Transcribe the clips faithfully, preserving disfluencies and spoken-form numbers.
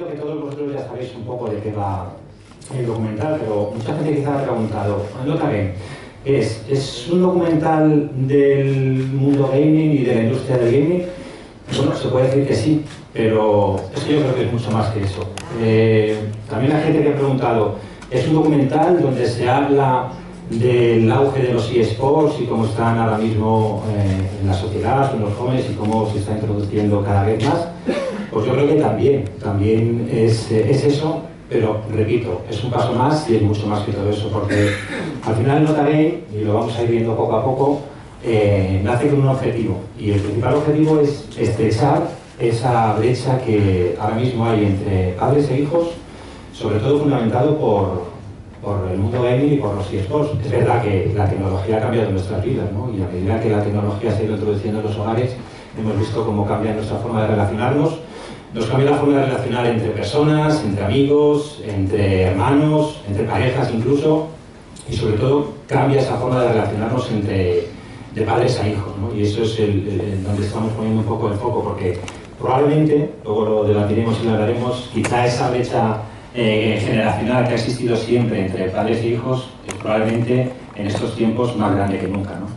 que todos vosotros ya sabéis un poco de qué va el documental, pero mucha gente quizá ha preguntado, Nota Game, ¿es, ¿es un documental del mundo gaming y de la industria del gaming? Bueno, se puede decir que sí, pero es que yo creo que es mucho más que eso. Eh, también hay gente que ha preguntado, ¿es un documental donde se habla del auge de los eSports y cómo están ahora mismo eh, en la sociedad, en los jóvenes y cómo se está introduciendo cada vez más? Pues yo creo que también, también es, es eso, pero repito, es un paso más y es mucho más que todo eso, porque al final Nota Game, y lo vamos a ir viendo poco a poco, eh, nace con un objetivo, y el principal objetivo es estrechar esa brecha que ahora mismo hay entre padres e hijos, sobre todo fundamentado por por el mundo gaming y por los eSports. Es verdad que la tecnología ha cambiado nuestras vidas, ¿no? Y a medida que la tecnología se ha ido introduciendo en los hogares, hemos visto cómo cambia nuestra forma de relacionarnos. Nos cambia la forma de relacionar entre personas, entre amigos, entre hermanos, entre parejas incluso, y sobre todo cambia esa forma de relacionarnos entre de padres a hijos, ¿no? Y eso es el, el, el donde estamos poniendo un poco el foco, porque probablemente, luego lo debatiremos y lo hablaremos, quizá esa brecha Eh, generacional que ha existido siempre entre padres e hijos es probablemente en estos tiempos más grande que nunca, ¿no?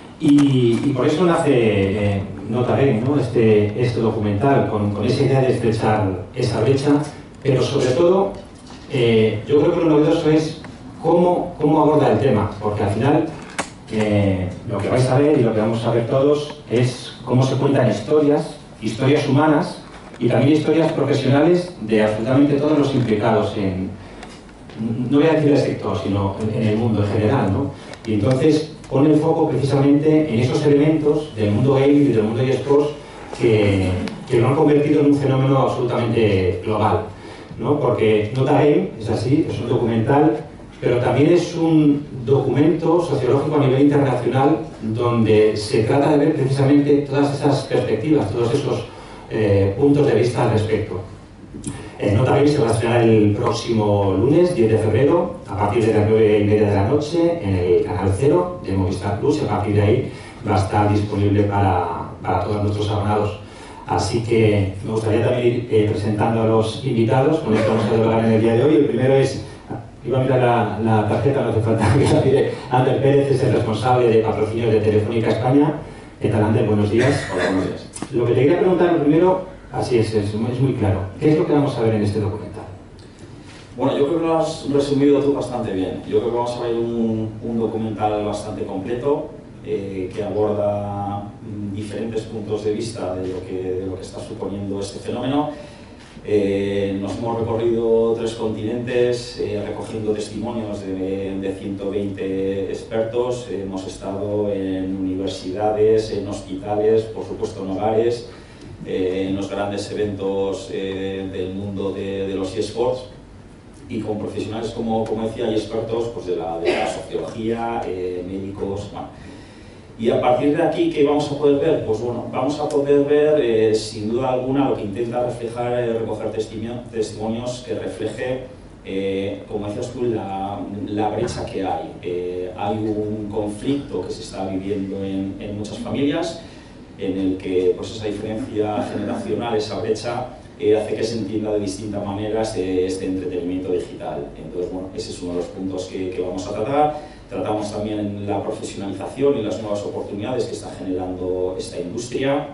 Y, y por eso nace eh, Nota Game, ¿no? este, este documental con, con esa idea de estrechar esa brecha, pero sobre todo eh, yo creo que lo novedoso es cómo, cómo aborda el tema, porque al final eh, lo que vais a ver y lo que vamos a ver todos es cómo se cuentan historias, historias humanas, y también historias profesionales de absolutamente todos los implicados en, no voy a decir el sector, sino en, en el mundo en general, ¿no? Y entonces pone el foco precisamente en esos elementos del mundo gaming y del mundo eSports que, que lo han convertido en un fenómeno absolutamente global, ¿no? Porque Nota Game es así, es un documental, pero también es un documento sociológico a nivel internacional donde se trata de ver precisamente todas esas perspectivas, todos esos Eh, puntos de vista al respecto. Eh, Nota Game se va a estrenar el próximo lunes, diez de febrero, a partir de las nueve y media de la noche, en el canal cero de Movistar Plus, y a partir de ahí va a estar disponible para, para todos nuestros abonados. Así que me gustaría también ir eh, presentando a los invitados con los que vamos a dialogar en el día de hoy. El primero es, iba a mirar la, la tarjeta, no hace falta que la mire, Ander Pérez es el responsable de patrocinio de Telefónica España. ¿Qué tal, Ander? Buenos días. Hola, buenos días. Lo que te quería preguntar lo primero, así es, es, es muy claro. ¿Qué es lo que vamos a ver en este documental? Bueno, yo creo que lo has resumido tú bastante bien. Yo creo que vamos a ver un, un documental bastante completo eh, que aborda diferentes puntos de vista de lo que, de lo que está suponiendo este fenómeno. Eh, nos hemos recorrido tres continentes eh, recogiendo testimonios de, de ciento veinte expertos. Eh, hemos estado en universidades, en hospitales, por supuesto en hogares, eh, en los grandes eventos eh, del mundo de, de los eSports, y con profesionales, como, como decía, y expertos pues, de, la, de la sociología, eh, médicos, bueno. Y a partir de aquí, ¿qué vamos a poder ver? Pues bueno, vamos a poder ver, eh, sin duda alguna, lo que intenta reflejar, eh, recoger testimonios que refleje, eh, como decías tú, la, la brecha que hay. Eh, hay un conflicto que se está viviendo en, en muchas familias, en el que pues, esa diferencia generacional, esa brecha, eh, hace que se entienda de distintas maneras eh, este entretenimiento digital. Entonces, bueno, ese es uno de los puntos que, que vamos a tratar. Tratamos también la profesionalización y las nuevas oportunidades que está generando esta industria.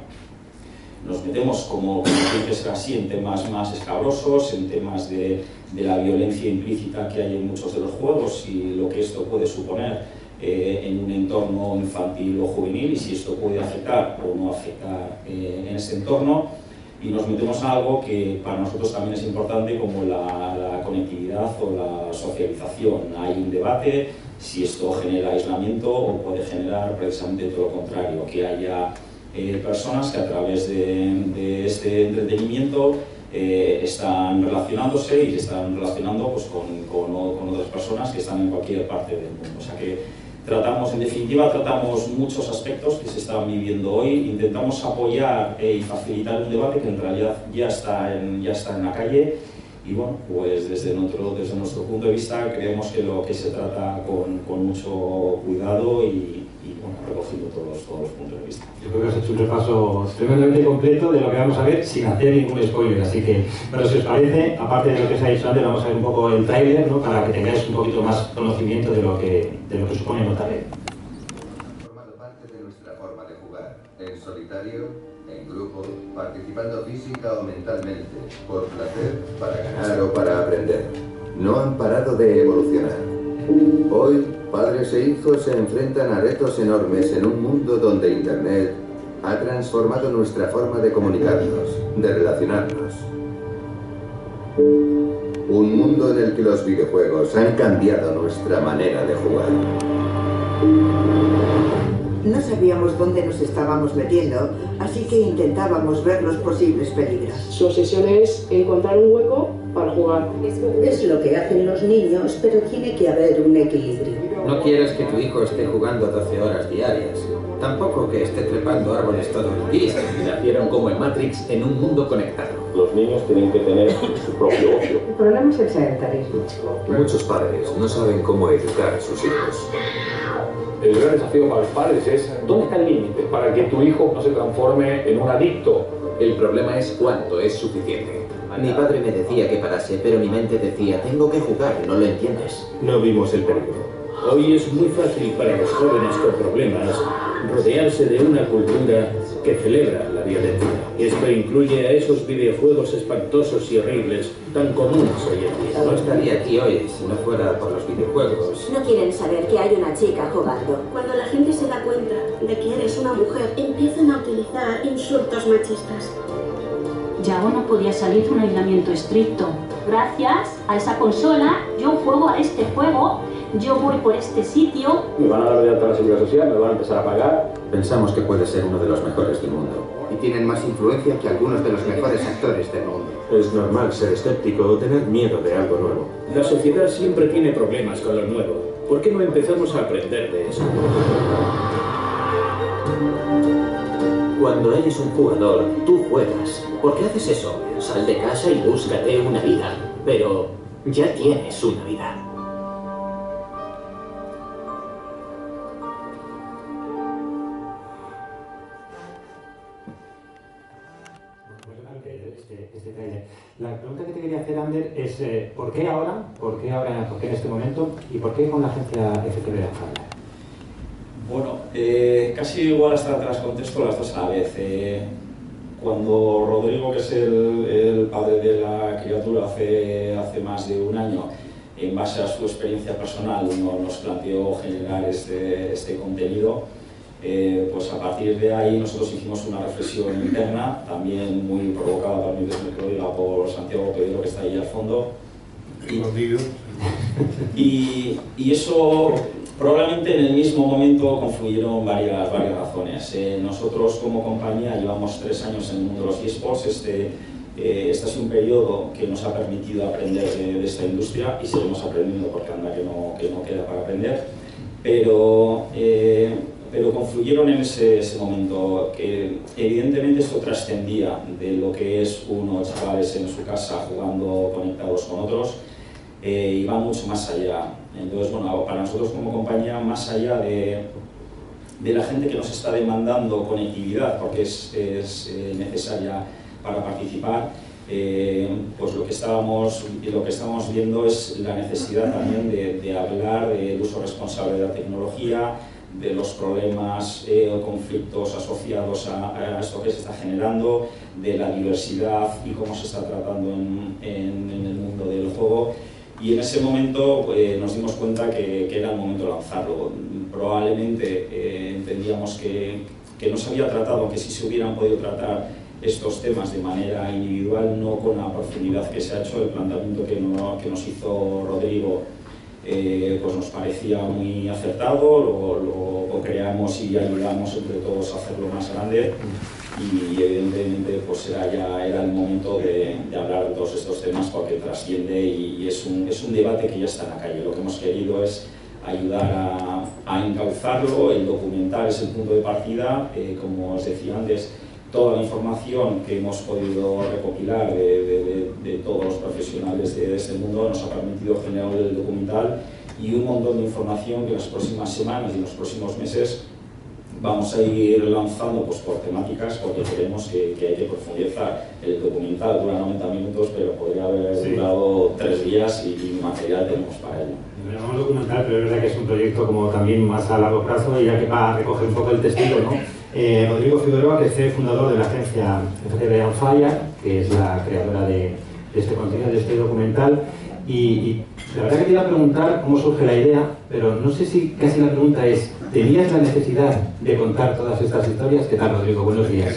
Nos metemos, como, como tiene que ser así, en temas más escabrosos, en temas de, de la violencia implícita que hay en muchos de los juegos y lo que esto puede suponer eh, en un entorno infantil o juvenil, y si esto puede afectar o no afectar eh, en ese entorno. Y nos metemos en algo que para nosotros también es importante, como la, la conectividad o la socialización. Hay un debate si esto genera aislamiento o puede generar precisamente todo lo contrario, que haya eh, personas que a través de, de este entretenimiento eh, están relacionándose y se están relacionando pues, con, con, con otras personas que están en cualquier parte del mundo. O sea que tratamos, en definitiva, tratamos muchos aspectos que se están viviendo hoy, intentamos apoyar eh, y facilitar un debate que en realidad ya está en, ya está en la calle. Y bueno, pues desde nuestro, desde nuestro punto de vista creemos que lo que se trata con, con mucho cuidado y, y bueno, recogiendo todos, todos los puntos de vista. Yo creo que has hecho un repaso tremendamente completo de lo que vamos a ver sin hacer ningún spoiler, así que, bueno, si os parece, aparte de lo que se ha dicho antes, vamos a ver un poco el tráiler, ¿no? Para que tengáis un poquito más conocimiento de lo que, de lo que supone Notarem. Formando parte de nuestra forma de jugar, en solitario, en grupo, participando física o mentalmente, por placer, para ganar o para aprender. No han parado de evolucionar. Hoy, padres e hijos se enfrentan a retos enormes en un mundo donde Internet ha transformado nuestra forma de comunicarnos, de relacionarnos. Un mundo en el que los videojuegos han cambiado nuestra manera de jugar. No sabíamos dónde nos estábamos metiendo, así que intentábamos ver los posibles peligros. Su obsesión es encontrar un hueco para jugar. Es lo que hacen los niños, pero tiene que haber un equilibrio. No quieres que tu hijo esté jugando doce horas diarias. Tampoco que esté trepando árboles todo el día. Nacieron como en Matrix en un mundo conectado. Los niños tienen que tener su propio ocio. El problema es el sedentarismo. Muchos padres no saben cómo educar a sus hijos. El gran desafío para los padres es ¿dónde está el límite para que tu hijo no se transforme en un adicto? El problema es cuánto es suficiente. Mi padre me decía que parase, pero mi mente decía, tengo que jugar, no lo entiendes. No vimos el peligro. Hoy es muy fácil para los jóvenes con problemas rodearse de una cultura que celebra la violencia. Esto incluye a esos videojuegos espantosos y horribles tan comunes hoy en día. No estaría aquí hoy si no fuera por los videojuegos. No quieren saber que hay una chica jugando. Cuando la gente se da cuenta de que eres una mujer, empiezan a utilizar insultos machistas. Yago no podía salir de un aislamiento estricto. Gracias a esa consola, yo juego a este juego, yo voy por este sitio. Me van a dar de alta la seguridad social, me van a empezar a pagar. Pensamos que puede ser uno de los mejores del mundo. Y tienen más influencia que algunos de los mejores actores del mundo. Es normal ser escéptico o tener miedo de algo nuevo. La sociedad siempre tiene problemas con lo nuevo. ¿Por qué no empezamos a aprender de eso? Cuando eres un jugador, tú juegas. ¿Por qué haces eso? Sal de casa y búscate una vida. Pero ya tienes una vida. Este, este trailer. La pregunta que te quería hacer, Ander, es eh, ¿por qué ahora? ¿Por qué ahora? ¿Por qué en este momento? ¿Y por qué con la agencia F T V de Hardware? Bueno, eh, casi igual hasta te las contesto las dos a la vez. Eh, cuando Rodrigo, que es el, el padre de la criatura, hace, hace más de un año, en base a su experiencia personal, no, nos planteó generar este, este contenido, eh, pues a partir de ahí nosotros hicimos una reflexión interna, también muy provocada, permíteme que lo diga, por Santiago Pedro, que está ahí al fondo. Y, y, y eso... Probablemente en el mismo momento confluyeron varias, varias razones. Eh, nosotros como compañía llevamos tres años en el mundo de los eSports. Este, eh, este es un periodo que nos ha permitido aprender de, de esta industria y seguimos aprendiendo porque anda que no, que no queda para aprender. Pero, eh, pero confluyeron en ese, ese momento que evidentemente esto trascendía de lo que es unos chavales en su casa jugando conectados con otros. Eh, y va mucho más allá. Entonces, bueno, para nosotros como compañía, más allá de, de la gente que nos está demandando conectividad, porque es, es eh, necesaria para participar, eh, pues lo que, estábamos, lo que estamos viendo es la necesidad también de, de hablar del uso responsable de la tecnología, de los problemas eh, o conflictos asociados a, a esto que se está generando, de la diversidad y cómo se está tratando en, en, en el mundo del juego. Y en ese momento eh, nos dimos cuenta que, que era el momento de lanzarlo. Probablemente eh, entendíamos que, que no se había tratado, que sí se hubieran podido tratar estos temas de manera individual, no con la profundidad que se ha hecho. El planteamiento que, no, que nos hizo Rodrigo eh, pues nos parecía muy acertado, lo, lo creamos y ayudamos entre todos a hacerlo más grande. Y evidentemente pues era ya era el momento de, de hablar de todos estos temas porque trasciende y, y es, un, es un debate que ya está en la calle. Lo que hemos querido es ayudar a, a encauzarlo. El documental es el punto de partida, eh, como os decía antes, toda la información que hemos podido recopilar de, de, de, de todos los profesionales de este mundo nos ha permitido generar el documental y un montón de información que en las próximas semanas y en los próximos meses vamos a ir lanzando pues, por temáticas porque creemos que, que hay que profundizar. El documental dura noventa minutos, pero podría haber sí. durado tres días y, y material tenemos para ello. Lo llamamos documental, pero es verdad que es un proyecto como también más a largo plazo y ya que va a recoger un poco el testigo, ¿no? Eh, Rodrigo Figueroa, que es el fundador de la agencia F T V On Fire, que es la creadora de, de este contenido, de este documental, y, y la verdad que te iba a preguntar cómo surge la idea, pero no sé si casi la pregunta es, ¿tenías la necesidad de contar todas estas historias? ¿Qué tal, Rodrigo? Buenos días.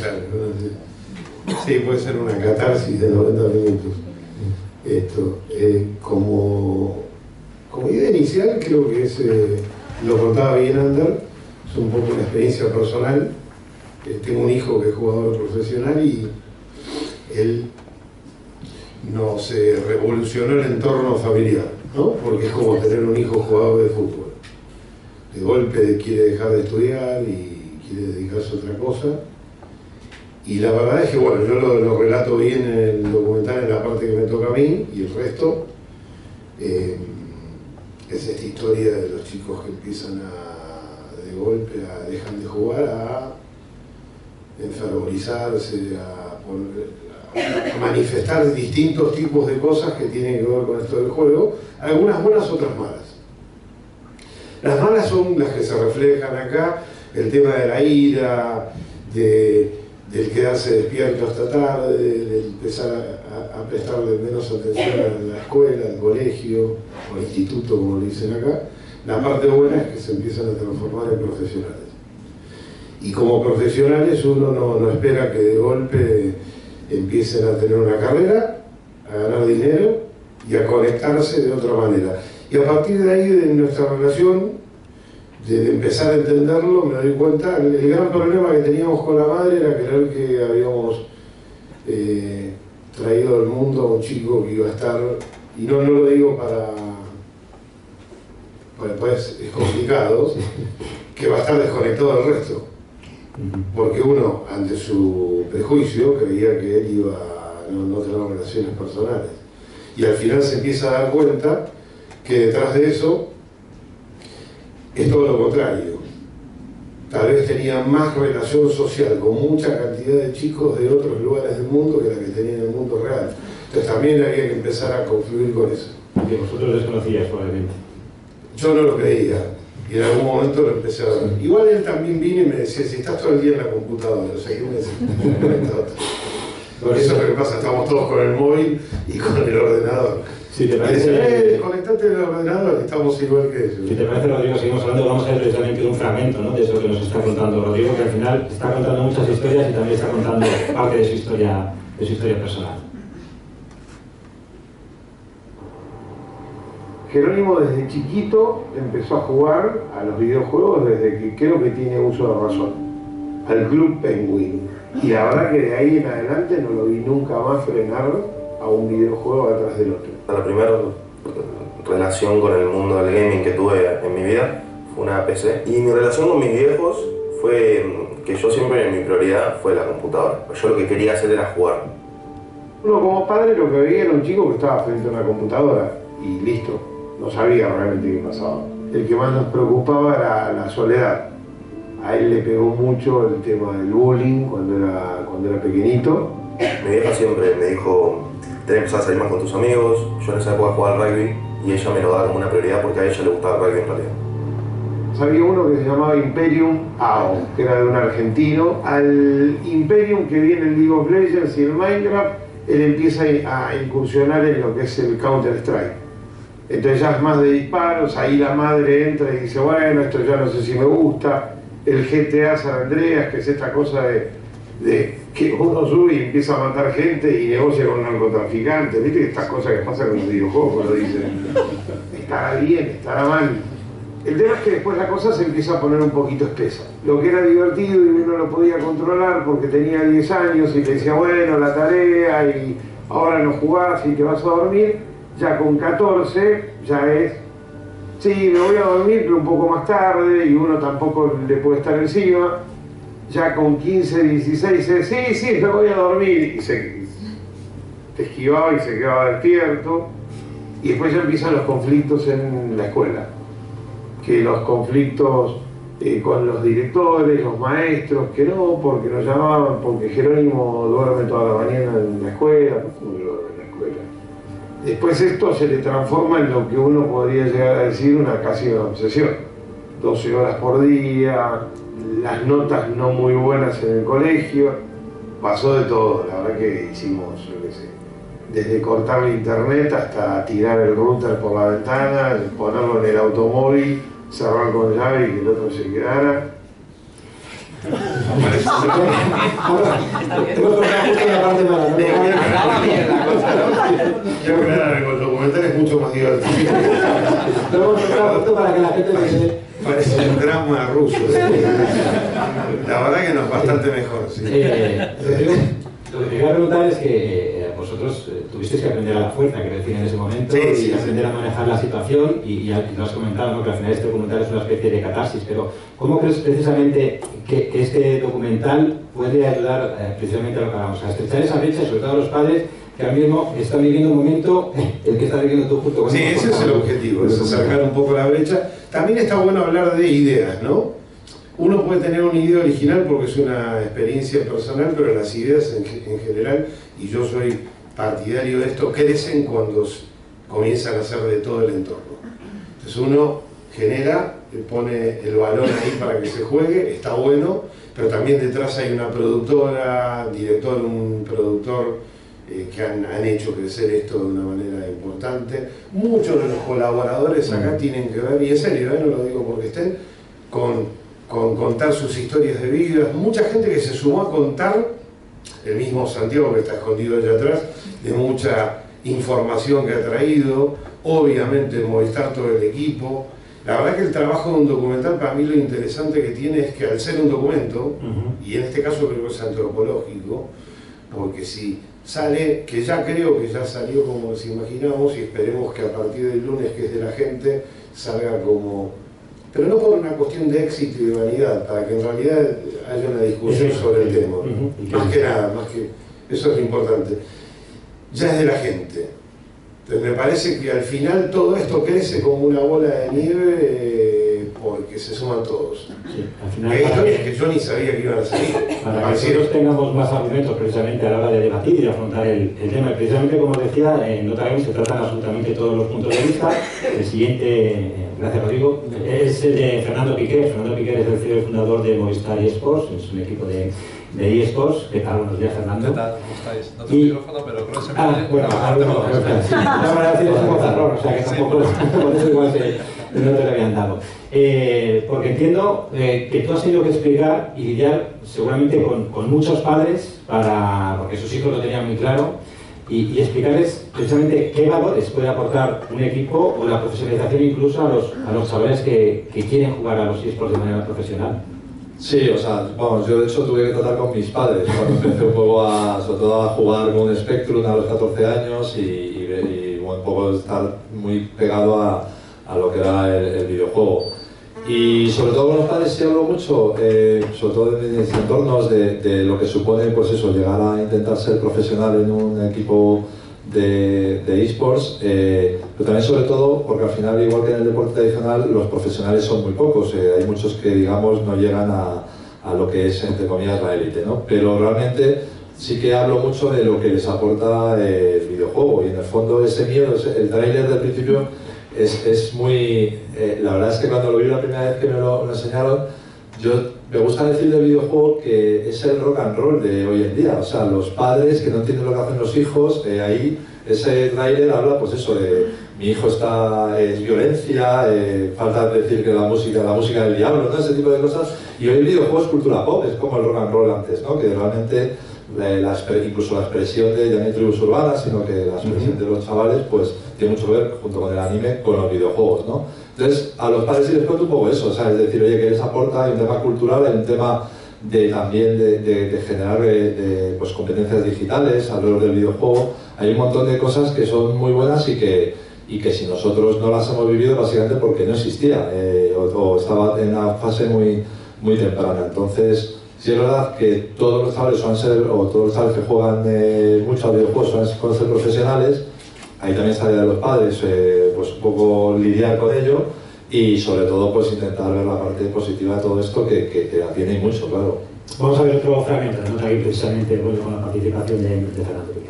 Sí, puede ser una catarsis de noventa minutos. Esto, eh, como, como idea inicial, creo que es, eh, lo contaba bien Ander, es un poco una experiencia personal. Eh, tengo un hijo que es jugador profesional y él nos eh, revolucionó el entorno familiar, ¿no? Porque es como tener un hijo jugador de fútbol. De golpe quiere dejar de estudiar y quiere dedicarse a otra cosa. Y la verdad es que, bueno, yo lo, lo relato bien en el documental en la parte que me toca a mí, y el resto eh, es esta historia de los chicos que empiezan a, de golpe, a dejan de jugar, a enfervorizarse, a, poner, a manifestar distintos tipos de cosas que tienen que ver con esto del juego, algunas buenas, otras malas. Las malas son las que se reflejan acá, el tema de la ira, de... del quedarse despierto hasta tarde, de empezar a, a prestarle menos atención a la escuela, al colegio o al instituto, como le dicen acá. La parte buena es que se empiezan a transformar en profesionales. Y como profesionales uno no, no espera que de golpe empiecen a tener una carrera, a ganar dinero y a conectarse de otra manera. Y a partir de ahí, de nuestra relación, de empezar a entenderlo, me doy cuenta, el, el gran problema que teníamos con la madre era creer que habíamos eh, traído al mundo a un chico que iba a estar, y no, no lo digo para, para después es complicado, que va a estar desconectado del resto, porque uno, ante su prejuicio, creía que él iba a no, no tener relaciones personales, y al final se empieza a dar cuenta que detrás de eso es todo lo contrario. Tal vez tenía más relación social con mucha cantidad de chicos de otros lugares del mundo que la que tenía en el mundo real. Entonces también había que empezar a confluir con eso. Que vosotros desconocíais probablemente. Yo no lo creía y en algún momento lo empecé a ver. Igual él también vino y me decía, si estás todo el día en la computadora, o sea, que me decía, eso es lo que pasa, estamos todos con el móvil y con el ordenador. Si te parece, eh, desconectate del ordenador, estamos igual que ellos. Si te parece, Rodrigo, seguimos hablando, vamos a ver precisamente de un fragmento, ¿no?, de eso que nos está contando Rodrigo, que al final está contando muchas historias y también está contando parte de su historia, de su historia personal. Jerónimo desde chiquito empezó a jugar a los videojuegos desde que creo que tiene uso de razón, al Club Penguin. Y la verdad que de ahí en adelante no lo vi nunca más frenar a un videojuego atrás del otro. La primera relación con el mundo del gaming que tuve en mi vida fue una P C. Y mi relación con mis viejos fue que yo siempre, mi prioridad fue la computadora. Yo lo que quería hacer era jugar. Uno como padre lo que veía era un chico que estaba frente a una computadora y listo, no sabía realmente qué pasaba. El que más nos preocupaba era la soledad. A él le pegó mucho el tema del bullying cuando era, cuando era pequeñito. Mi vieja siempre me dijo, tenés que empezar a salir más con tus amigos. Yo en esa época jugaba al rugby y ella me lo daba como una prioridad porque a ella le gustaba el rugby en realidad. Había uno que se llamaba Imperium A O, que era de un argentino. Al Imperium que viene en League of Legends y el Minecraft, él empieza a incursionar en lo que es el Counter-Strike. Entonces ya es más de disparos, ahí la madre entra y dice, bueno, esto ya no sé si me gusta. El G T A San Andreas, que es esta cosa de, de que uno sube y empieza a matar gente y negocia con narcotraficantes. ¿Viste que estas cosas que pasan con los videojuegos lo dicen? Estará bien, estará mal. El tema es que después la cosa se empieza a poner un poquito espesa. Lo que era divertido y uno lo podía controlar porque tenía diez años y le decía, bueno, la tarea y ahora no jugás y te vas a dormir, ya con catorce ya es, sí, me voy a dormir pero un poco más tarde y uno tampoco le puede estar encima. Ya con quince, dieciséis es, sí, sí, me voy a dormir y se te esquivaba y se quedaba despierto. Y después ya empiezan los conflictos en la escuela. Que los conflictos eh, con los directores, los maestros, que no, porque nos llamaban, porque Jerónimo duerme toda la mañana en la escuela, ¿cómo que duerme en la escuela? Después esto se le transforma en lo que uno podría llegar a decir una casi una obsesión. doce horas por día, las notas no muy buenas en el colegio, pasó de todo, la verdad que hicimos, yo qué sé, desde cortar la internet hasta tirar el router por la ventana, ponerlo en el automóvil, cerrar con llave y que el otro se quedara. Yo creo que con documental es mucho más divertido. Para que la gente me... Parece un drama ruso. La verdad que no, bastante mejor. Sí. Eh, lo que te quería preguntar es que eh, vosotros eh, tuvisteis que aprender a la fuerza, que decir en ese momento, sí, y sí, aprender sí. a manejar la situación, y, y, y lo has comentado, ¿no? Que al final este documental es una especie de catarsis, pero ¿cómo crees precisamente que, que este documental puede ayudar eh, precisamente a lo que hablamos, a estrechar esa brecha, sobre todo a los padres que ahora mismo están viviendo un momento el que está viviendo tú justo con Sí, ese es el objetivo, es acercar un poco la brecha. También está bueno hablar de ideas, ¿no? Uno puede tener una idea original porque es una experiencia personal, pero las ideas en, en general, y yo soy partidario de esto, crecen cuando comienzan a ser de todo el entorno. Entonces uno genera, pone el balón ahí para que se juegue, está bueno, pero también detrás hay una productora, director, un productor eh, que han, han hecho crecer esto de una manera importante. Muchos de los colaboradores acá tienen que ver, y en serio, ¿eh? No lo digo porque estén, con... con contar sus historias de vida, mucha gente que se sumó a contar, el mismo Santiago que está escondido allá atrás, de mucha información que ha traído, obviamente Movistar, todo el equipo. La verdad que el trabajo de un documental, para mí lo interesante que tiene es que al ser un documento, uh-huh. y en este caso creo que es antropológico, porque si sale, que ya creo que ya salió como nos imaginamos, y esperemos que a partir del lunes, que es de la gente, salga como... pero no por una cuestión de éxito y de vanidad, para que en realidad haya una discusión sobre el tema. Uh-huh. Más que nada, más que eso es lo importante. Ya es de la gente. Entonces me parece que al final todo esto crece como una bola de nieve eh, porque se suman todos. Sí, al final, hay historias que yo ni sabía que iban a salir. Para que nosotros tengamos más argumentos precisamente a la hora de debatir y de afrontar el, el tema. Precisamente como decía, en Nota Gaming se tratan absolutamente todos los puntos de vista. El siguiente, gracias Rodrigo, es el de Fernando Piquer. Fernando Piquer es el C E O y fundador de Movistar eSports, es un equipo de, de eSports. ¿Qué tal? Buenos días, Fernando. ¿Qué tal? ¿Cómo estáis? No tengo y... micrófono, pero creo que se me Ah, bueno, ahora no, no, sí. La verdad es que es un bozarrón, o sea que tampoco, por eso igual se, no te lo habían dado. Eh, porque entiendo eh, que tú has tenido que explicar y lidiar seguramente con, con muchos padres, para, porque sus hijos lo tenían muy claro, y, y explicarles precisamente qué valores puede aportar un equipo o la profesionalización incluso a los, a los chavales que, que quieren jugar a los eSports de manera profesional. Sí, o sea, vamos, yo de hecho tuve que tratar con mis padres cuando empecé un poco a, sobre todo a jugar con un Spectrum a los catorce años y, y, y un poco estar muy pegado a, a lo que era el, el videojuego. Y sobre todo con los padres sí hablo mucho, eh, sobre todo en mis entornos, de, de lo que supone pues eso, llegar a intentar ser profesional en un equipo de, de eSports, eh, pero también sobre todo porque al final, igual que en el deporte tradicional, los profesionales son muy pocos, eh, hay muchos que digamos no llegan a, a lo que es entre comillas la élite, ¿no? Pero realmente sí que hablo mucho de lo que les aporta eh, el videojuego, y en el fondo ese miedo, el tráiler del principio es, es muy... Eh, la verdad es que cuando lo vi la primera vez que me lo, me lo enseñaron, yo me gusta decir del videojuego que es el rock and roll de hoy en día, o sea, los padres que no entienden lo que hacen los hijos, eh, ahí ese tráiler habla pues eso de mi hijo está, es violencia, eh, falta decir que la música, la música del diablo, ¿no? Ese tipo de cosas, y hoy el videojuego es cultura pop, es como el rock and roll antes, ¿no? Que realmente la, la, incluso la expresión de ya no hay tribus urbanas, sino que la expresión de los chavales pues tiene mucho que ver junto con el anime con los videojuegos, ¿no? Entonces a los padres sí les cuento un poco eso, o sea, es decir, oye, que les aporta, hay un tema cultural, hay un tema de, también de, de, de generar de, de, pues, competencias digitales alrededor del videojuego, hay un montón de cosas que son muy buenas y que, y que si nosotros no las hemos vivido básicamente porque no existía eh, o, o estaba en una fase muy, muy temprana. Entonces sí es verdad que todos los chavales suelen ser, o todos los chavales que juegan eh, mucho al videojuego suelen, suelen ser profesionales. Ahí también está la de los padres, eh, pues un poco lidiar con ello, y sobre todo pues intentar ver la parte positiva de todo esto, que, que, que la tiene mucho, claro. Vamos a ver otro fragmento, ¿no? Aquí precisamente bueno, con la participación de, de Fernando Piqué.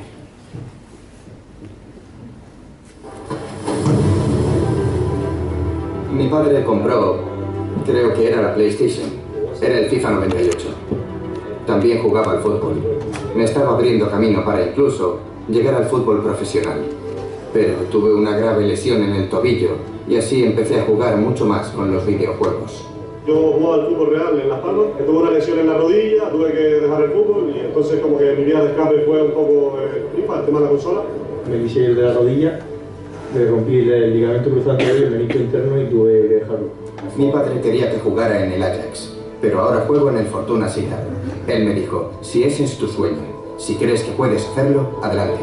Mi padre compró, creo que era la PlayStation, era el FIFA noventa y ocho. También jugaba al fútbol. Me estaba abriendo camino para incluso llegar al fútbol profesional. Pero tuve una grave lesión en el tobillo y así empecé a jugar mucho más con los videojuegos. Yo jugaba al fútbol real en Las Palmas, que tuve una lesión en la rodilla, tuve que dejar el fútbol y entonces como que mi vía de escape fue un poco el FIFA, el tema de la consola. Me quise ir de la rodilla, me rompí el ligamento cruzado y el menisco interno y tuve que dejarlo. Mi padre quería que jugara en el Ajax, pero ahora juego en el Fortuna Sittard. Él me dijo, si ese es tu sueño, si crees que puedes hacerlo, adelante.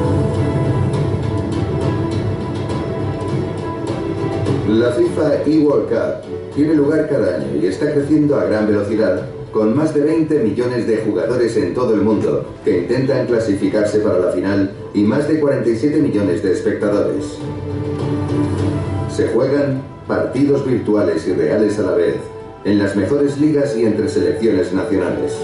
La FIFA eWorld Cup tiene lugar cada año y está creciendo a gran velocidad, con más de veinte millones de jugadores en todo el mundo que intentan clasificarse para la final y más de cuarenta y siete millones de espectadores. Se juegan partidos virtuales y reales a la vez, en las mejores ligas y entre selecciones nacionales.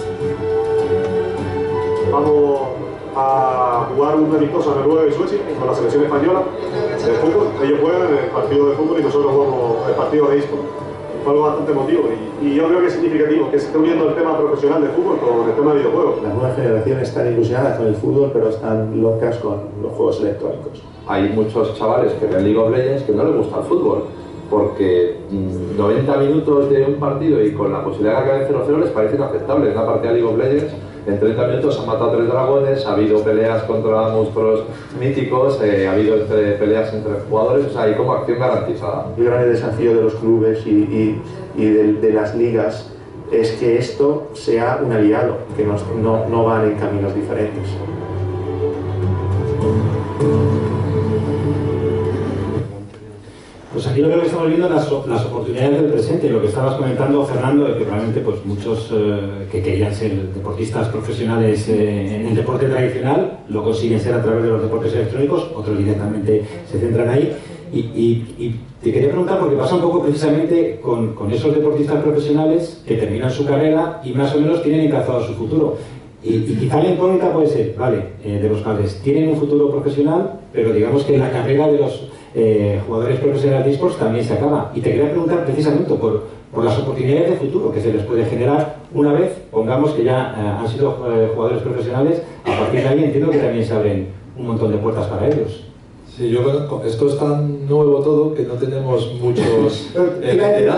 Vamos a jugar un amistoso a Noruega y Suecia con la selección española de fútbol. Ellos juegan el partido de fútbol y nosotros jugamos el partido de eSport. Fue algo bastante emotivo y, y yo creo que es significativo que se esté uniendo el tema profesional de fútbol con el tema de videojuegos. Las nuevas generaciones están ilusionadas con el fútbol, pero están locas con los juegos electrónicos. Hay muchos chavales que ven League of Legends que no les gusta el fútbol, porque mmm, noventa minutos de un partido y con la posibilidad de acabar cero cero les parece inaceptable. En una partida de League of Legends, en treinta minutos han matado tres dragones, ha habido peleas contra monstruos míticos, eh, ha habido entre, peleas entre jugadores, o sea, hay como acción garantizada. El gran desafío de los clubes y, y, y de, de las ligas es que esto sea un aliado, que no, no, no van en caminos diferentes. Pues aquí lo que estamos viendo es las, las oportunidades del presente, lo que estabas comentando, Fernando, de que probablemente pues, muchos eh, que querían ser deportistas profesionales eh, en el deporte tradicional lo consiguen ser a través de los deportes electrónicos, otros directamente se centran ahí. Y, y, y te quería preguntar, porque pasa un poco precisamente con, con esos deportistas profesionales que terminan su carrera y más o menos tienen encazado su futuro. Y, y quizá la incógnita puede ser, vale, eh, de los padres, tienen un futuro profesional, pero digamos que la carrera de los eh, jugadores profesionales de eSports también se acaba. Y te quería preguntar precisamente por, por las oportunidades de futuro que se les puede generar una vez, pongamos que ya eh, han sido eh, jugadores profesionales, a partir de ahí entiendo que también se abren un montón de puertas para ellos. Sí, yo conozco, esto es tan nuevo todo que no tenemos muchos eh,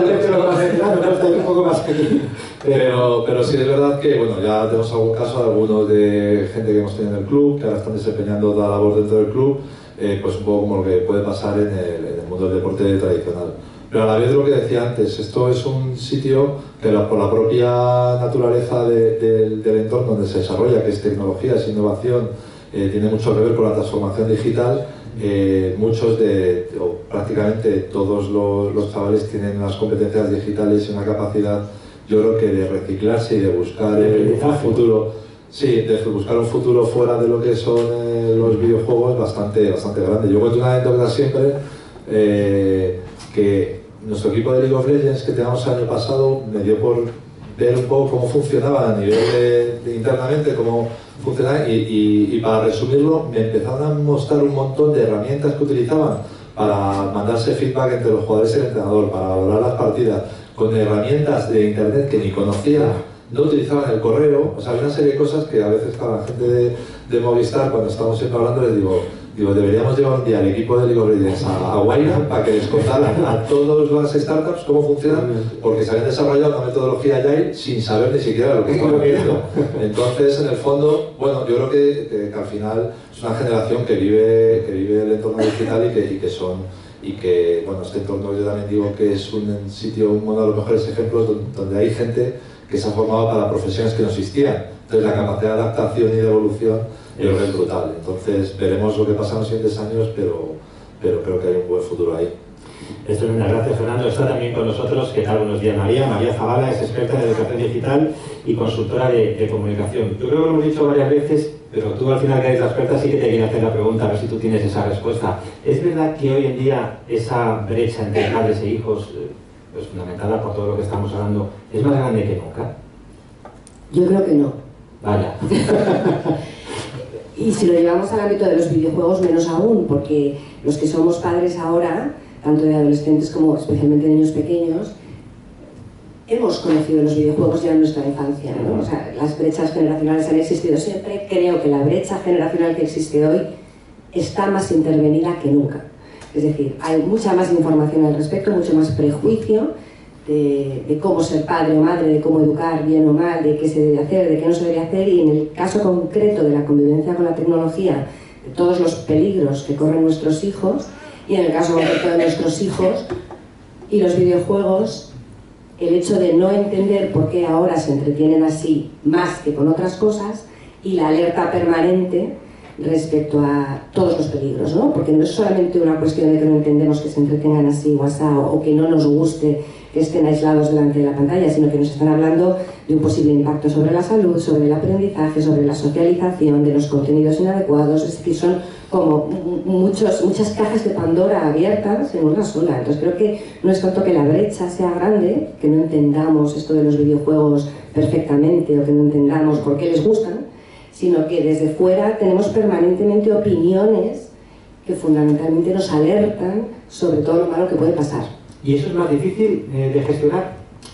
pero, pero sí es verdad que bueno, ya tenemos algún caso, algunos de gente que hemos tenido en el club, que ahora están desempeñando la labor dentro del club, eh, pues un poco como lo que puede pasar en el, en el mundo del deporte tradicional. Pero a la vez lo que decía antes, esto es un sitio que la, por la propia naturaleza de, de, del entorno donde se desarrolla, que es tecnología, es innovación, eh, tiene mucho que ver con la transformación digital. Eh, muchos de, o prácticamente todos los, los chavales tienen unas competencias digitales y una capacidad, yo creo que de reciclarse y de buscar el futuro, sí, de buscar un futuro fuera de lo que son eh, los videojuegos bastante, bastante grande. Yo cuento una anécdota siempre, eh, que nuestro equipo de League of Legends que teníamos el año pasado me dio por ver un poco cómo funcionaba a nivel de, de internamente, cómo funcionaba, y, y, y para resumirlo me empezaron a mostrar un montón de herramientas que utilizaban para mandarse feedback entre los jugadores y el entrenador, para valorar las partidas, con herramientas de internet que ni conocía, no utilizaban el correo, o sea, había una serie de cosas que a veces para la gente de, de Movistar, cuando estamos siempre hablando, les digo, digo, deberíamos llevar un día al equipo de League of Legends a, a Guaira para que les contaran a todas las startups cómo funcionan, porque se habían desarrollado una metodología Agile sin saber ni siquiera lo que estaban haciendo. Entonces, en el fondo, bueno, yo creo que, que, que al final es una generación que vive, que vive el entorno digital y que, y que son, y que, bueno, este entorno yo también digo que es un sitio, uno de los mejores ejemplos donde, donde hay gente que se ha formado para profesiones que no existían. Entonces, la capacidad de adaptación y de evolución yo creo que es brutal. Entonces veremos lo que pasa en los siguientes años, pero, pero creo que hay un buen futuro ahí. Esto es una gracias, Fernando. Está también con nosotros, que tal, buenos días, María. María Zavala es experta en educación digital y consultora de, de comunicación. Yo creo que lo hemos dicho varias veces, pero tú al final que eres la experta sí que te quiero hacer la pregunta, a ver si tú tienes esa respuesta. ¿Es verdad que hoy en día esa brecha entre padres e hijos, pues fundamentada por todo lo que estamos hablando, es más grande que nunca? Yo creo que no. Vaya. Y si lo llevamos al ámbito de los videojuegos, menos aún, porque los que somos padres ahora, tanto de adolescentes como especialmente niños pequeños, hemos conocido los videojuegos ya en nuestra infancia, ¿no? O sea, las brechas generacionales han existido siempre. Creo que la brecha generacional que existe hoy está más intervenida que nunca. Es decir, hay mucha más información al respecto, mucho más prejuicio de, de cómo ser padre o madre, de cómo educar bien o mal, de qué se debe hacer, de qué no se debe hacer, y en el caso concreto de la convivencia con la tecnología, de todos los peligros que corren nuestros hijos, y en el caso concreto de nuestros hijos y los videojuegos, el hecho de no entender por qué ahora se entretienen así más que con otras cosas, y la alerta permanente respecto a todos los peligros, ¿no? Porque no es solamente una cuestión de que no entendemos que se entretengan así o así, o que no nos guste que estén aislados delante de la pantalla, sino que nos están hablando de un posible impacto sobre la salud, sobre el aprendizaje, sobre la socialización, de los contenidos inadecuados. Es decir, son como muchos, muchas cajas de Pandora abiertas en una sola. Entonces creo que no es tanto que la brecha sea grande, que no entendamos esto de los videojuegos perfectamente o que no entendamos por qué les gustan, sino que desde fuera tenemos permanentemente opiniones que fundamentalmente nos alertan sobre todo lo malo que puede pasar. ¿Y eso es más difícil eh, de gestionar?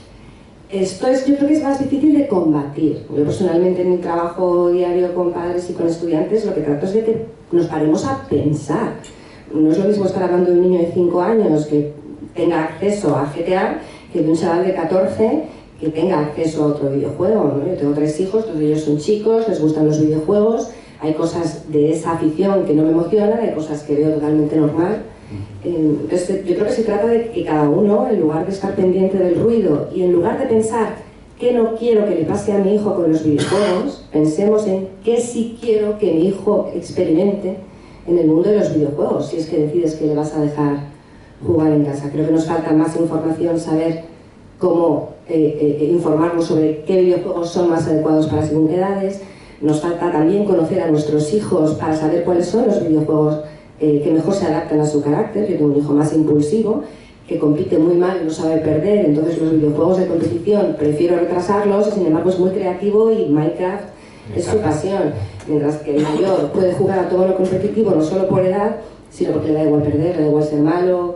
Esto es, yo creo que es más difícil de combatir. Yo personalmente en mi trabajo diario con padres y con estudiantes lo que trato es de que nos paremos a pensar. No es lo mismo estar hablando de un niño de cinco años que tenga acceso a G T A que de un chaval de catorce que tenga acceso a otro videojuego, ¿no? Yo tengo tres hijos, todos ellos son chicos, les gustan los videojuegos, hay cosas de esa afición que no me emocionan, hay cosas que veo totalmente normal. Entonces, yo creo que se trata de que cada uno, en lugar de estar pendiente del ruido y en lugar de pensar qué no quiero que le pase a mi hijo con los videojuegos, pensemos en qué sí quiero que mi hijo experimente en el mundo de los videojuegos, si es que decides que le vas a dejar jugar en casa. Creo que nos falta más información, saber cómo eh, eh, informarnos sobre qué videojuegos son más adecuados para según qué edades. Nos falta también conocer a nuestros hijos para saber cuáles son los videojuegos Eh, que mejor se adaptan a su carácter. Yo tengo un hijo más impulsivo, que compite muy mal y no sabe perder, entonces los videojuegos de competición prefiero retrasarlos, y sin embargo es muy creativo y Minecraft es su pasión, mientras que el mayor puede jugar a todo lo competitivo no solo por edad, sino porque le da igual perder, le da igual ser malo.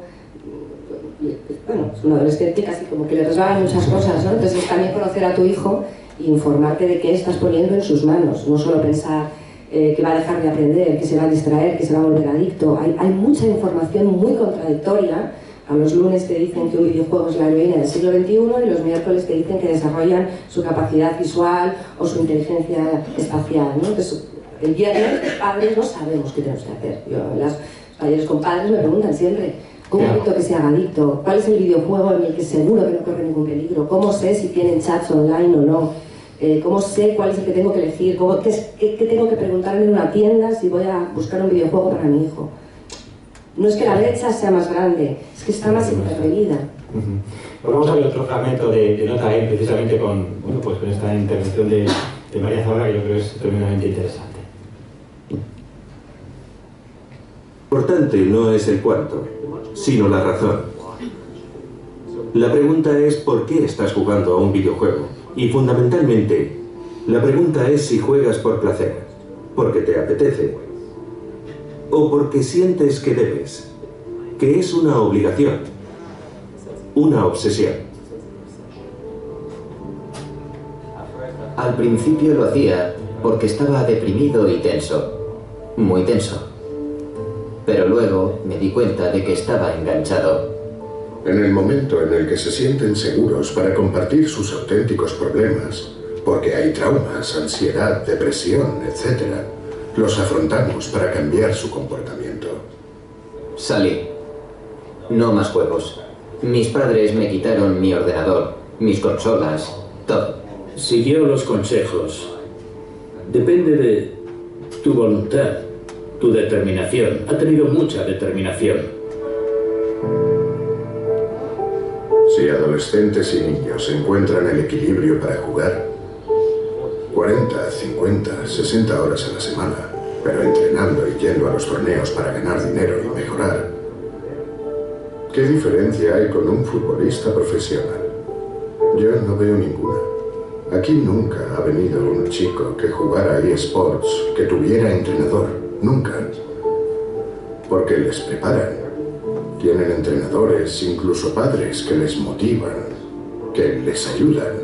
Bueno, es un adolescente casi como que le resbalan muchas cosas, ¿no? Entonces también conocer a tu hijo e informarte de qué estás poniendo en sus manos, no solo pensar Eh, que va a dejar de aprender, que se va a distraer, que se va a volver adicto. Hay, hay mucha información muy contradictoria. A los lunes te dicen que un videojuego es la heroína del siglo veintiuno y los miércoles te dicen que desarrollan su capacidad visual o su inteligencia espacial, ¿no? Entonces, el viernes, los padres no sabemos qué tenemos que hacer. Yo, las talleres con padres me preguntan siempre, ¿cómo evito que se haga adicto? ¿Cuál es el videojuego en el que seguro que no corre ningún peligro? ¿Cómo sé si tienen chats online o no? Eh, ¿Cómo sé cuál es el que tengo que elegir? ¿Cómo, qué, qué, ¿Qué tengo que preguntarme en una tienda si voy a buscar un videojuego para mi hijo? No es que la brecha sea más grande, es que está más intervenida. Uh-huh. Pues vamos a ver otro fragmento de, de Nota Game, precisamente con, bueno, pues con esta intervención de, de María Zamora, que yo creo que es tremendamente interesante. Lo importante no es el cuánto, sino la razón. La pregunta es ¿por qué estás jugando a un videojuego? Y fundamentalmente, la pregunta es si juegas por placer, porque te apetece, o porque sientes que debes, que es una obligación, una obsesión. Al principio lo hacía porque estaba deprimido y tenso, muy tenso. Pero luego me di cuenta de que estaba enganchado. En el momento en el que se sienten seguros para compartir sus auténticos problemas, porque hay traumas, ansiedad, depresión, etcétera, los afrontamos para cambiar su comportamiento. Salí. No más juegos. Mis padres me quitaron mi ordenador, mis consolas, todo. Siguió los consejos. Depende de tu voluntad, tu determinación. Ha tenido mucha determinación. Si adolescentes y niños encuentran el equilibrio para jugar, cuarenta, cincuenta, sesenta horas a la semana, pero entrenando y yendo a los torneos para ganar dinero y mejorar. ¿Qué diferencia hay con un futbolista profesional? Yo no veo ninguna. Aquí nunca ha venido un chico que jugara eSports, que tuviera entrenador. Nunca. Porque les preparan. Tienen entrenadores, incluso padres, que les motivan, que les ayudan.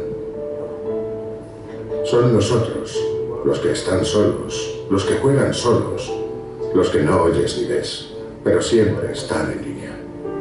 Son nosotros, los que están solos, los que juegan solos, los que no oyes ni ves, pero siempre están en línea.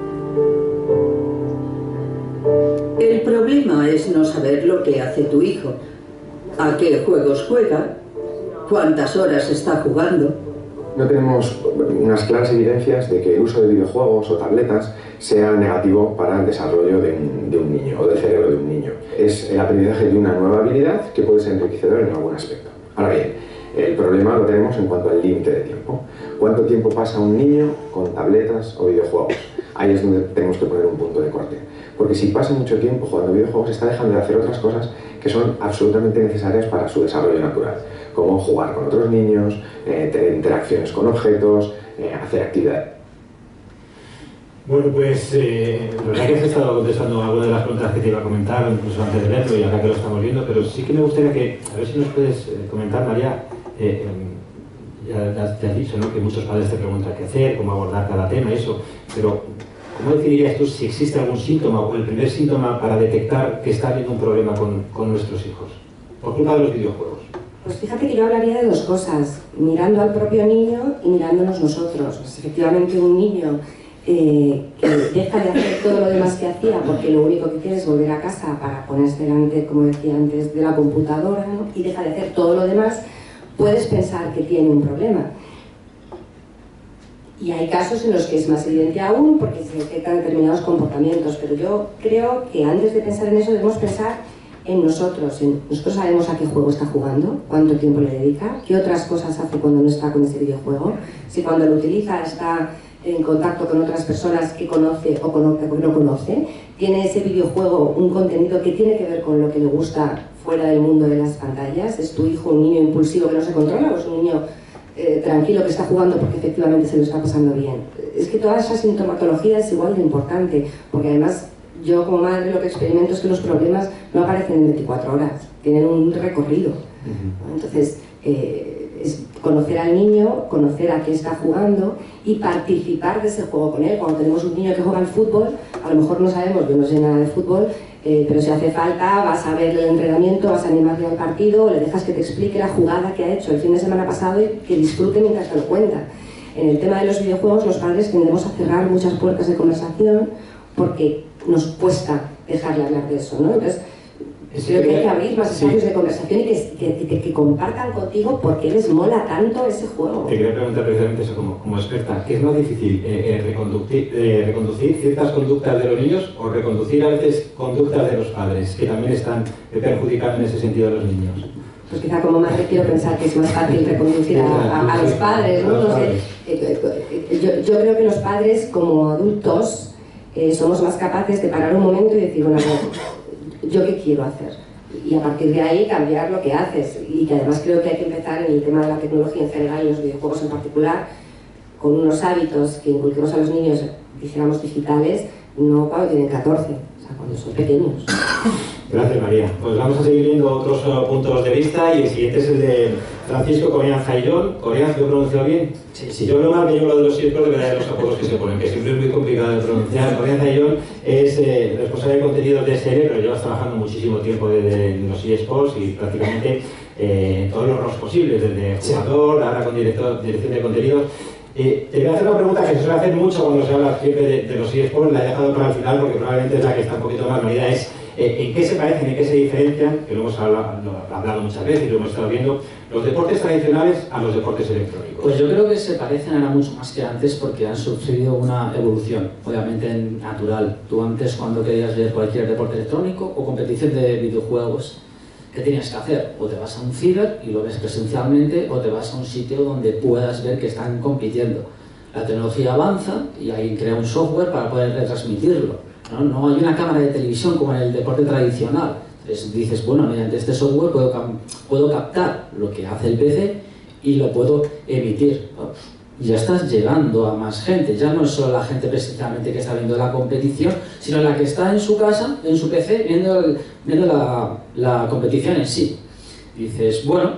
El problema es no saber lo que hace tu hijo, a qué juegos juega, cuántas horas está jugando. No tenemos unas claras evidencias de que el uso de videojuegos o tabletas sea negativo para el desarrollo de un, de un niño o del cerebro de un niño. Es el aprendizaje de una nueva habilidad que puede ser enriquecedor en algún aspecto. Ahora bien, el problema lo tenemos en cuanto al límite de tiempo. ¿Cuánto tiempo pasa un niño con tabletas o videojuegos? Ahí es donde tenemos que poner un punto de corte. Porque si pasa mucho tiempo jugando videojuegos, está dejando de hacer otras cosas que son absolutamente necesarias para su desarrollo natural, como jugar con otros niños, eh, tener interacciones con objetos, eh, hacer actividad. Bueno, pues eh, la verdad que has estado contestando algunas de las preguntas que te iba a comentar, incluso antes de verlo y ahora que lo estamos viendo, pero sí que me gustaría que, a ver si nos puedes eh, comentar, María, eh, eh, ya te has dicho, ¿no?, que muchos padres te preguntan qué hacer, cómo abordar cada tema, eso, pero ¿cómo definirías tú si existe algún síntoma o el primer síntoma para detectar que está habiendo un problema con, con nuestros hijos por culpa de los videojuegos? Pues fíjate que yo hablaría de dos cosas, mirando al propio niño y mirándonos nosotros. Pues efectivamente un niño eh, que deja de hacer todo lo demás que hacía porque lo único que quiere es volver a casa para ponerse delante, como decía antes, de la computadora, ¿no?, y deja de hacer todo lo demás, puedes pensar que tiene un problema. Y hay casos en los que es más evidente aún porque se detectan determinados comportamientos, pero yo creo que antes de pensar en eso debemos pensar en nosotros. En, nosotros sabemos a qué juego está jugando, cuánto tiempo le dedica, qué otras cosas hace cuando no está con ese videojuego, si cuando lo utiliza está en contacto con otras personas que conoce o conoce, o no conoce, tiene ese videojuego un contenido que tiene que ver con lo que le gusta fuera del mundo de las pantallas. ¿Es tu hijo un niño impulsivo que no se controla o es un niño Eh, tranquilo que está jugando porque efectivamente se lo está pasando bien? Es que toda esa sintomatología es igual de importante, porque además yo como madre lo que experimento es que los problemas no aparecen en veinticuatro horas, tienen un recorrido. Uh-huh. Entonces, eh, es conocer al niño, conocer a qué está jugando y participar de ese juego con él. Cuando tenemos un niño que juega al fútbol, a lo mejor no sabemos, yo no sé nada de fútbol, Eh, pero si hace falta vas a ver el entrenamiento, vas a animarle al partido, o le dejas que te explique la jugada que ha hecho el fin de semana pasado y que disfrute mientras te lo cuenta. En el tema de los videojuegos, los padres tendemos a cerrar muchas puertas de conversación porque nos cuesta dejarle hablar de eso, ¿no? Entonces, creo que hay que abrir más espacios sí. de conversación y que, que, que, que compartan contigo por qué les mola tanto ese juego. Te quería preguntar precisamente eso como, como experta, ¿qué es más difícil, eh, eh, reconducir, eh, reconducir ciertas conductas de los niños o reconducir a veces conductas de los padres que también están perjudicando en ese sentido a los niños? Pues quizá como madre quiero pensar que es más fácil reconducir a, a, a los padres, ¿no? No sé, yo, yo creo que los padres como adultos eh, somos más capaces de parar un momento y decir, bueno, ¿yo qué quiero hacer? Y a partir de ahí cambiar lo que haces. Y que además creo que hay que empezar en el tema de la tecnología en general y los videojuegos en particular, con unos hábitos que inculquemos a los niños, dijéramos digitales, no cuando tienen catorce, o sea, cuando son pequeños. Gracias, María. Pues vamos a seguir viendo otros uh, puntos de vista y el siguiente es el de Francisco Corián Jaillón. Corián, ¿lo he pronunciado bien? Sí, sí. Yo lo mal que yo lo de los eSports de verdad de los apodos que se ponen, que siempre es muy complicado de pronunciar. Corián Jaillón es eh, responsable de contenidos de serie, pero llevas trabajando muchísimo tiempo desde los eSports y prácticamente eh, todos los roles posibles, desde jugador, ahora con director, dirección de contenidos. Eh, te voy a hacer una pregunta que se suele hacer mucho cuando se habla siempre de, de los eSports, la he dejado para el final porque probablemente es la que está un poquito más medida, es eh, en qué se parecen, en qué se diferencian, que lo hemos hablado, lo, hablado muchas veces y lo hemos estado viendo, los deportes tradicionales a los deportes electrónicos. Pues yo creo que se parecen ahora mucho más que antes porque han sufrido una evolución, obviamente natural. Tú antes cuando querías ver cualquier deporte electrónico o competición de videojuegos, ¿qué tienes que hacer? O te vas a un ciber y lo ves presencialmente o te vas a un sitio donde puedas ver que están compitiendo. La tecnología avanza y alguien crea un software para poder retransmitirlo. No, no hay una cámara de televisión como en el deporte tradicional. Entonces dices, bueno, mediante este software puedo, puedo captar lo que hace el P C y lo puedo emitir. Ya estás llegando a más gente, ya no es solo la gente precisamente que está viendo la competición, sino la que está en su casa, en su P C, viendo, el, viendo la, la competición en sí. Dices, bueno,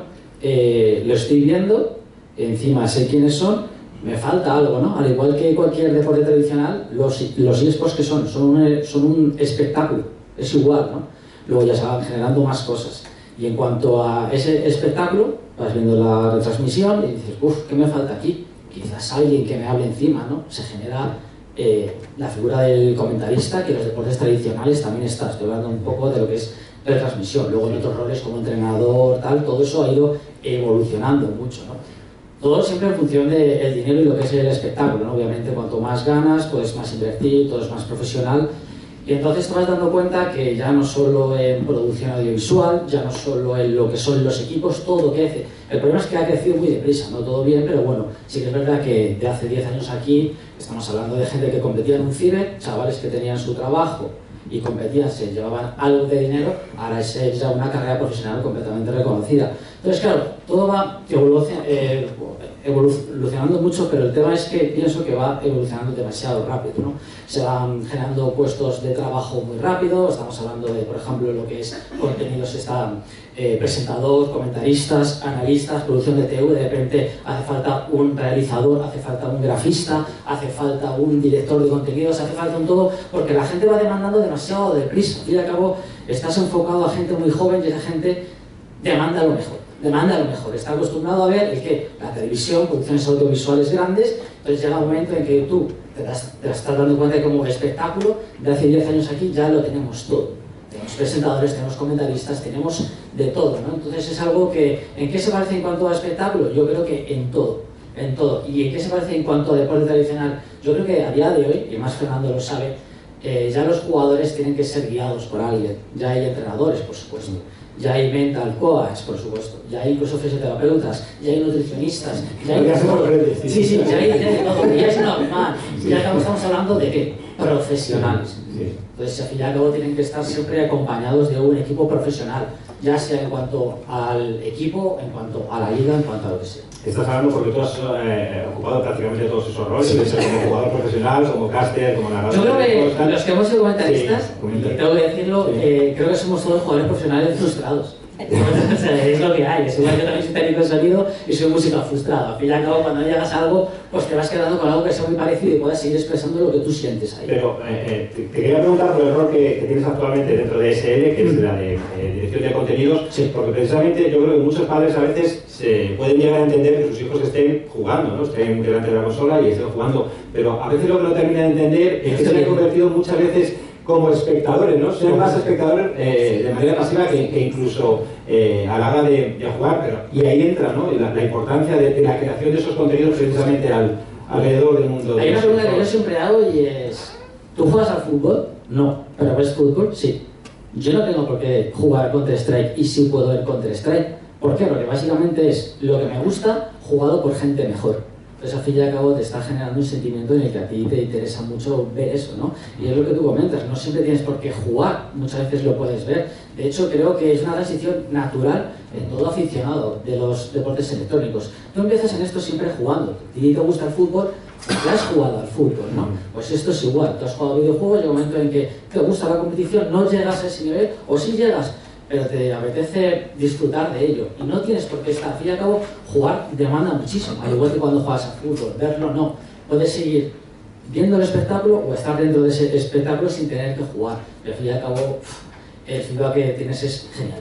eh, lo estoy viendo, encima sé quiénes son, me falta algo, ¿no? Al igual que cualquier deporte tradicional, los, los eSports que son, son un, son un espectáculo, es igual, ¿no? Luego ya se van generando más cosas. Y en cuanto a ese espectáculo, vas viendo la retransmisión y dices, uff, ¿qué me falta aquí? Quizás alguien que me hable encima, ¿no? Se genera eh, la figura del comentarista, que en los deportes tradicionales también está. Estoy hablando un poco de lo que es retransmisión. Luego en otros roles como entrenador, tal, todo eso ha ido evolucionando mucho, ¿no? Todo siempre en función del dinero y lo que es el espectáculo, ¿no? Obviamente cuanto más ganas, puedes más invertir, todo es más profesional. Y entonces te vas dando cuenta que ya no solo en producción audiovisual, ya no solo en lo que son los equipos, todo crece. El problema es que ha crecido muy deprisa, no todo bien, pero bueno, sí que es verdad que de hace diez años aquí estamos hablando de gente que competía en un ciber, chavales que tenían su trabajo y competían, se llevaban algo de dinero, ahora es ya una carrera profesional completamente reconocida. Entonces, claro, todo va evolucionando, eh, evolucionando mucho, pero el tema es que pienso que va evolucionando demasiado rápido, ¿no? Se van generando puestos de trabajo muy rápido, estamos hablando de, por ejemplo, lo que es contenidos, están eh, presentador, comentaristas, analistas, producción de T V, de repente hace falta un realizador, hace falta un grafista, hace falta un director de contenidos, hace falta un todo, porque la gente va demandando demasiado deprisa. Al fin y al cabo, estás enfocado a gente muy joven y esa gente demanda lo mejor. demanda lo mejor, está acostumbrado a ver el que la televisión, producciones audiovisuales grandes, entonces llega un momento en que tú te, das, te estás dando cuenta de que como espectáculo de hace diez años aquí ya lo tenemos todo. Tenemos presentadores, tenemos comentaristas, tenemos de todo, ¿no? Entonces es algo que, ¿en qué se parece en cuanto a espectáculo? Yo creo que en todo, en todo. ¿Y en qué se parece en cuanto a deporte tradicional? Yo creo que a día de hoy, y más Fernando lo sabe, eh, ya los jugadores tienen que ser guiados por alguien, ya hay entrenadores, por supuesto. Ya hay mental coach, por supuesto, ya hay incluso fisioterapeutas, ya hay nutricionistas, ya hay... Sí, sí, ya hay de todo, ya es normal, ya estamos hablando de ¿qué? Profesionales. Entonces, al fin y al cabo tienen que estar siempre acompañados de un equipo profesional, ya sea en cuanto al equipo, en cuanto a la liga, en cuanto a lo que sea. Estás hablando porque tú has eh, ocupado prácticamente todos esos roles, sí, sí. Como jugador profesional, como caster, como narrador. Yo creo que los que hemos sido comentaristas, sí, y tengo que decirlo, sí. eh, creo que somos todos jugadores profesionales frustrados. O sea, es lo que hay, es igual que también soy técnico de sonido y soy músico frustrado. Al fin y al cabo, cuando llegas a algo, pues te vas quedando con algo que sea muy parecido y puedas seguir expresando lo que tú sientes ahí. Pero eh, eh, te, te quería preguntar por el rol que, que tienes actualmente dentro de S L, que es la de eh, dirección de contenidos, sí. Porque precisamente yo creo que muchos padres a veces se pueden llegar a entender que sus hijos estén jugando, ¿no? Estén delante de la consola y estén jugando, pero a veces lo que no terminan de entender es que se han convertido muchas veces como espectadores, ¿no? Ser más espectadores eh, de manera pasiva que, que incluso eh, a la hora de, de jugar, pero y ahí entra, ¿no? La, la importancia de, de la creación de esos contenidos precisamente al, alrededor del mundo. Hay una pregunta que yo siempre hago y es, ¿tú juegas al fútbol? No, pero ¿ves fútbol? Sí. Yo no tengo por qué jugar Counter-Strike y sí puedo ver Counter-Strike. ¿Por qué? Porque básicamente es lo que me gusta jugado por gente mejor. Entonces, al fin y al cabo, te está generando un sentimiento en el que a ti te interesa mucho ver eso, ¿no? Y es lo que tú comentas, no siempre tienes por qué jugar, muchas veces lo puedes ver. De hecho, creo que es una transición natural en todo aficionado de los deportes electrónicos. Tú empiezas en esto siempre jugando. A ti te gusta el fútbol, porque has jugado al fútbol, ¿no? Pues esto es igual, tú has jugado a videojuegos, llega un momento en que te gusta la competición, no llegas a ese nivel, o sí llegas, pero te apetece disfrutar de ello. Y no tienes por qué estar, al fin y al cabo, jugar demanda muchísimo, al igual que cuando juegas al fútbol, verlo no. Puedes seguir viendo el espectáculo o estar dentro de ese espectáculo sin tener que jugar. Pero al fin y al cabo, el feedback que tienes es genial.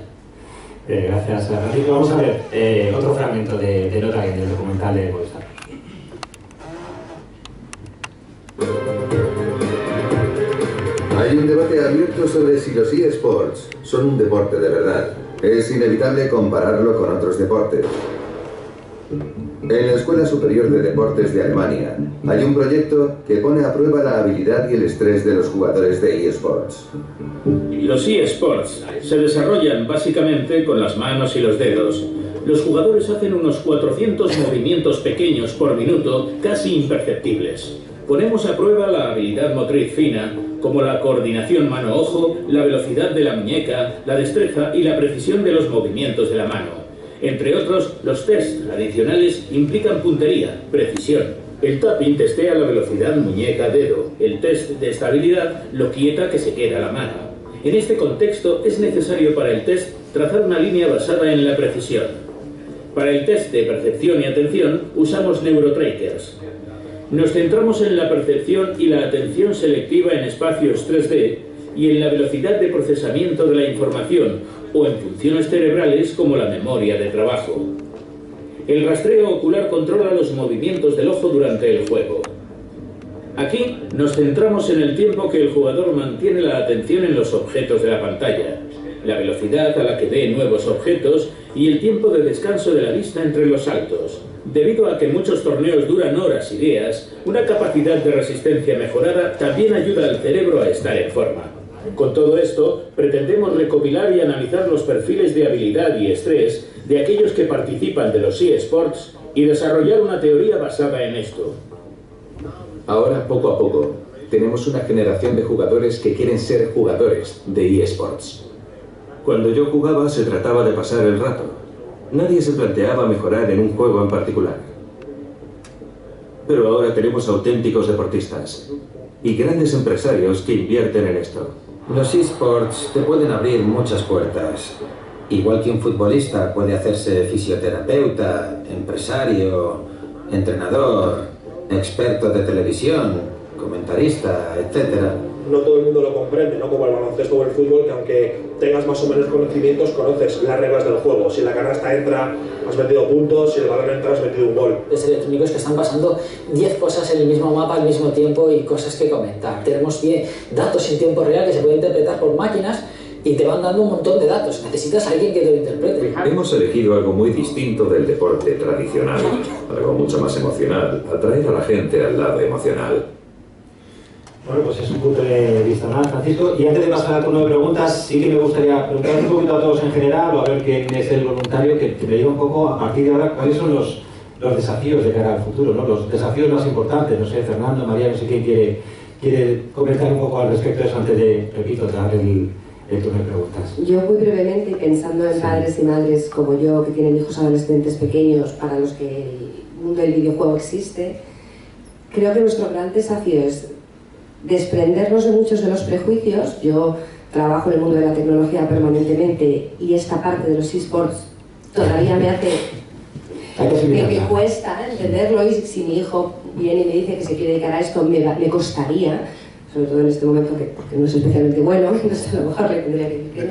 Eh, gracias, Francisco. Vamos a ver eh, otro fragmento de, de Nota Game, del documental de Movistar. Hay un debate abierto sobre si los eSports son un deporte de verdad. Es inevitable compararlo con otros deportes. En la Escuela Superior de Deportes de Alemania hay un proyecto que pone a prueba la habilidad y el estrés de los jugadores de eSports. Los eSports se desarrollan básicamente con las manos y los dedos. Los jugadores hacen unos cuatrocientos movimientos pequeños por minuto, casi imperceptibles. Ponemos a prueba la habilidad motriz fina como la coordinación mano-ojo, la velocidad de la muñeca, la destreza y la precisión de los movimientos de la mano. Entre otros, los tests tradicionales implican puntería, precisión. El tapping testea la velocidad muñeca-dedo. El test de estabilidad lo quieta que se queda la mano. En este contexto es necesario para el test trazar una línea basada en la precisión. Para el test de percepción y atención usamos neurotrackers. Nos centramos en la percepción y la atención selectiva en espacios tres D y en la velocidad de procesamiento de la información o en funciones cerebrales como la memoria de trabajo. El rastreo ocular controla los movimientos del ojo durante el juego. Aquí nos centramos en el tiempo que el jugador mantiene la atención en los objetos de la pantalla, la velocidad a la que ve nuevos objetos y el tiempo de descanso de la vista entre los saltos. Debido a que muchos torneos duran horas y días, una capacidad de resistencia mejorada también ayuda al cerebro a estar en forma. Con todo esto, pretendemos recopilar y analizar los perfiles de habilidad y estrés de aquellos que participan de los eSports y desarrollar una teoría basada en esto. Ahora, poco a poco, tenemos una generación de jugadores que quieren ser jugadores de eSports. Cuando yo jugaba se trataba de pasar el rato. Nadie se planteaba mejorar en un juego en particular. Pero ahora tenemos auténticos deportistas y grandes empresarios que invierten en esto. Los eSports te pueden abrir muchas puertas. Igual que un futbolista puede hacerse fisioterapeuta, empresario, entrenador, experto de televisión, comentarista, etcétera. No todo el mundo lo comprende, ¿no? Como el baloncesto o el fútbol, que aunque tengas más o menos conocimientos, conoces las reglas del juego. Si la canasta entra, has metido puntos, si el balón entra, has metido un gol. Es electrónicos que están pasando diez cosas en el mismo mapa al mismo tiempo y cosas que comentar. Tenemos bien datos en tiempo real que se pueden interpretar por máquinas y te van dando un montón de datos. Necesitas a alguien que te lo interprete. Hemos elegido algo muy distinto del deporte tradicional, algo mucho más emocional, atraer a la gente al lado emocional. Bueno, pues es un punto de vista más, Francisco. Y antes de pasar al turno de preguntas, sí que me gustaría preguntar un poquito a todos en general, o a ver quién es el voluntario, que, que me diga un poco, a partir de ahora, cuáles son los, los desafíos de cara al futuro, ¿no? Los desafíos más importantes. No sé, Fernando, María, no sé quién quiere, quiere comentar un poco al respecto de eso antes de, repito, dar el, el turno de preguntas. Yo muy brevemente, pensando en padres y madres como yo, que tienen hijos adolescentes pequeños, para los que el mundo del videojuego existe, creo que nuestro gran desafío es desprendernos de muchos de los prejuicios. Yo trabajo en el mundo de la tecnología permanentemente y esta parte de los eSports todavía me hace que me cuesta entenderlo, y si mi hijo viene y me dice que se quiere dedicar a esto me, me costaría, sobre todo en este momento, que, porque no es especialmente bueno, entonces a lo mejor le tendría que decir que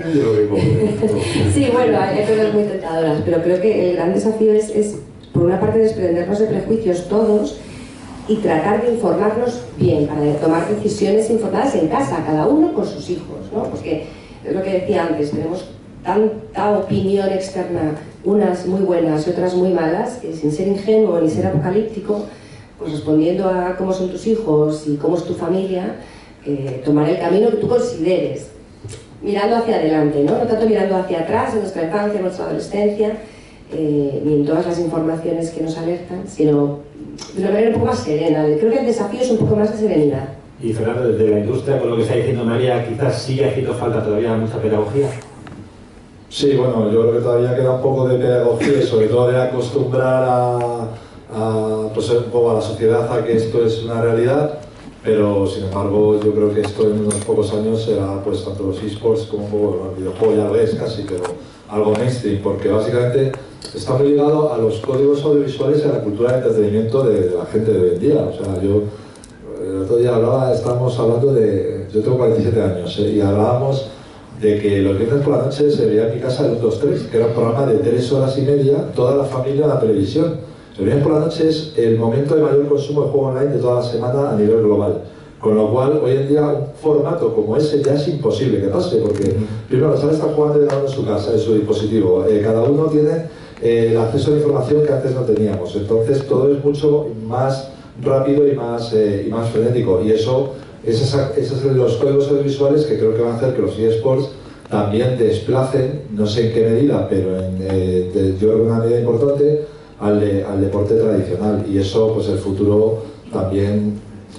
no. Sí, bueno, hay cosas muy tentadoras, pero creo que el gran desafío es, es por una parte desprendernos de prejuicios todos y tratar de informarnos bien, para tomar decisiones informadas en casa, cada uno con sus hijos, ¿no? Porque es lo que decía antes, tenemos tanta opinión externa, unas muy buenas y otras muy malas, que sin ser ingenuo ni ser apocalíptico, pues respondiendo a cómo son tus hijos y cómo es tu familia, eh, tomar el camino que tú consideres, mirando hacia adelante, ¿no? No tanto mirando hacia atrás, en nuestra infancia, en nuestra adolescencia, eh, ni en todas las informaciones que nos alertan, sino de una manera un poco más serena. Creo que el desafío es un poco más de serenidad. Y Fernando, desde la industria, con lo que está diciendo María, quizás sigue haciendo falta todavía mucha pedagogía. Sí, bueno, yo creo que todavía queda un poco de pedagogía y sobre todo de acostumbrar a, a, pues un poco a la sociedad a que esto es una realidad, pero sin embargo yo creo que esto en unos pocos años será, pues tanto los eSports como un poco el videojuego, ya lo es casi, pero algo mainstream, porque básicamente está muy ligado a los códigos audiovisuales y a la cultura de entretenimiento de, de la gente de hoy en día. O sea, yo el otro día hablaba, estábamos hablando de, yo tengo cuarenta y siete años, ¿eh? Y hablábamos de que los viernes por la noche se veía en mi casa el uno dos tres, que era un programa de tres horas y media, toda la familia en la televisión. El viernes por la noche es el momento de mayor consumo de juego online de toda la semana a nivel global. Con lo cual, hoy en día, un formato como ese ya es imposible que pase, porque primero los chavales están jugando cada uno en su casa, en su dispositivo. Eh, cada uno tiene eh, el acceso a la información que antes no teníamos. Entonces, todo es mucho más rápido y más, eh, y más frenético. Y eso, esos, esos son los códigos audiovisuales que creo que van a hacer que los eSports también desplacen, no sé en qué medida, pero en, eh, de, yo creo que una medida importante, al, de, al deporte tradicional. Y eso, pues el futuro también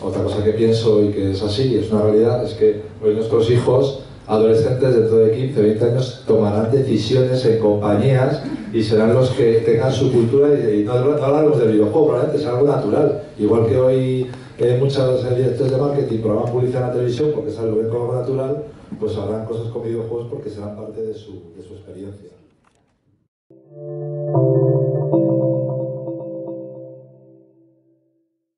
otra cosa que pienso y que es así, es una realidad, es que hoy nuestros hijos adolescentes dentro de quince, veinte años tomarán decisiones en compañías y serán los que tengan su cultura y, y no, no hablamos del videojuego, probablemente es algo natural, igual que hoy eh, muchos directores de marketing programan publicidad en la televisión porque es algo ven como natural, pues habrán cosas con videojuegos porque serán parte de su, de su experiencia.